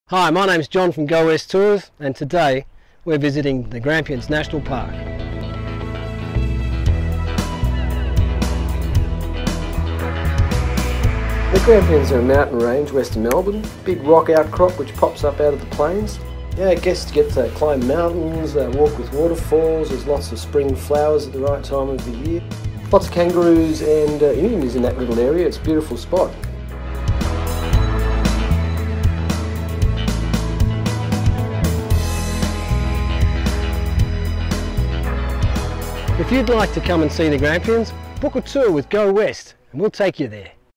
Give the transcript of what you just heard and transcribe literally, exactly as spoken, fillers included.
Hi, my name's John from Go West Tours, and today we're visiting the Grampians National Park. The Grampians are a mountain range west of Melbourne, big rock outcrop which pops up out of the plains. Yeah, guests get to climb mountains, uh, walk with waterfalls, there's lots of spring flowers at the right time of the year. Lots of kangaroos and uh, emus in that little area. It's a beautiful spot. If you'd like to come and see the Grampians, book a tour with Go West and we'll take you there.